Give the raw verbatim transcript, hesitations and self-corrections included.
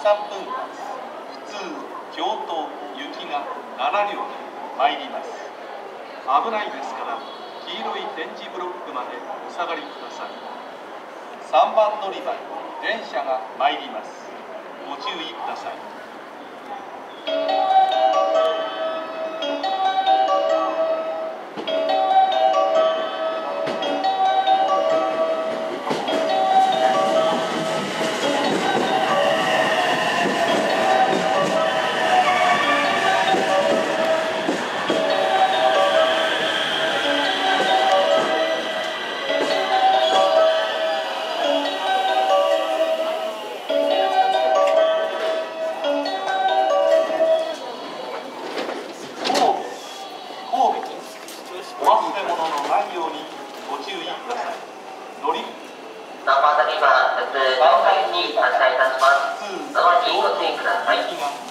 さんぷん発普通京都行きがなな両で参ります。危ないですから黄色い点字ブロックまでお下がりください。さんばん乗り場に電車が参ります。ご注意ください。お忘れ物のないようにご注意ください。乗りさんばん乗り場、普通、東海に発車いたします。ドアにご注意ください。